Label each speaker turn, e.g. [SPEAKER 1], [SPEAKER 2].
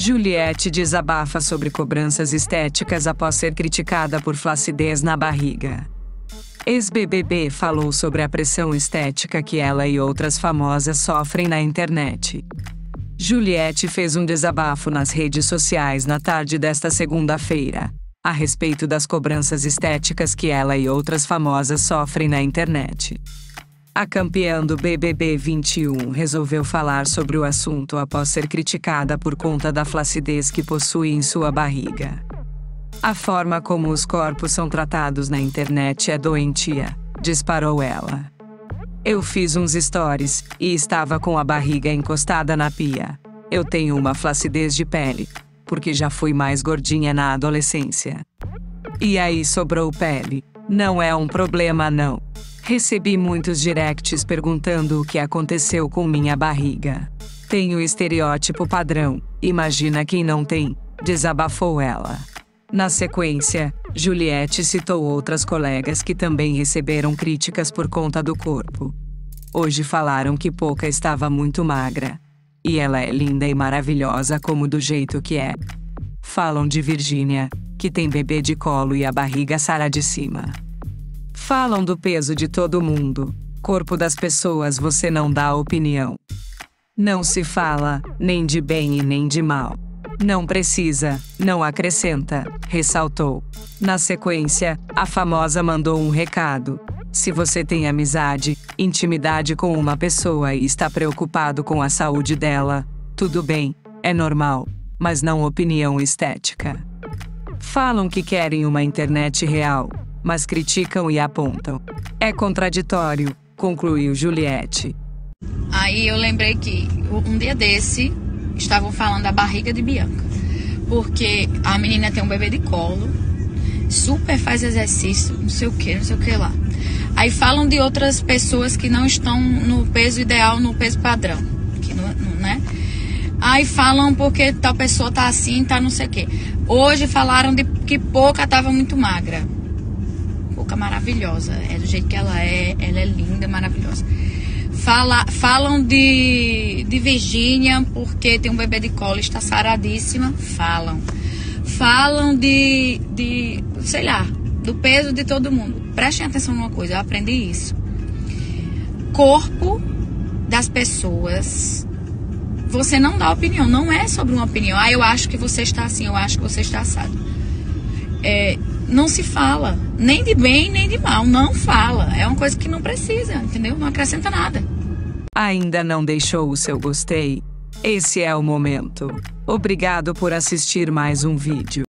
[SPEAKER 1] Juliette desabafa sobre cobranças estéticas após ser criticada por flacidez na barriga. Ex-BBB falou sobre a pressão estética que ela e outras famosas sofrem na internet. Juliette fez um desabafo nas redes sociais na tarde desta segunda-feira, a respeito das cobranças estéticas que ela e outras famosas sofrem na internet. A campeã do BBB 21 resolveu falar sobre o assunto após ser criticada por conta da flacidez que possui em sua barriga. A forma como os corpos são tratados na internet é doentia, disparou ela. Eu fiz uns stories e estava com a barriga encostada na pia. Eu tenho uma flacidez de pele, porque já fui mais gordinha na adolescência. E aí sobrou pele. Não é um problema não. Recebi muitos directs perguntando o que aconteceu com minha barriga. Tenho estereótipo padrão, imagina quem não tem, desabafou ela. Na sequência, Juliette citou outras colegas que também receberam críticas por conta do corpo. Hoje falaram que Poca estava muito magra. E ela é linda e maravilhosa como do jeito que é. Falam de Virgínia, que tem bebê de colo e a barriga saradíssima. Falam do peso de todo mundo. Corpo das pessoas você não dá opinião. Não se fala, nem de bem e nem de mal. Não precisa, não acrescenta, ressaltou. Na sequência, a famosa mandou um recado. Se você tem amizade, intimidade com uma pessoa e está preocupado com a saúde dela, tudo bem, é normal, mas não opinião estética. Falam que querem uma internet real, mas criticam e apontam. É contraditório, concluiu Juliette.
[SPEAKER 2] Aí eu lembrei que um dia desse estavam falando da barriga de Bianca, porque a menina tem um bebê de colo, super faz exercício, não sei o que lá. Aí falam de outras pessoas que não estão no peso ideal, no peso padrão, que não, né? Aí falam porque tal pessoa tá assim, tá não sei o que. Hoje falaram de que Poca tava muito magra. Poca maravilhosa, é do jeito que ela é linda, maravilhosa. Falam de Virgínia porque tem um bebê de colo e está saradíssima. Falam de sei lá, do peso de todo mundo. Prestem atenção numa coisa, eu aprendi isso. Corpo das pessoas, você não dá opinião, não é sobre uma opinião. Ah, eu acho que você está assim, eu acho que você está assado. Não se fala, nem de bem nem de mal, não fala. É uma coisa que não precisa, entendeu? Não acrescenta nada.
[SPEAKER 1] Ainda não deixou o seu gostei? Esse é o momento. Obrigado por assistir mais um vídeo.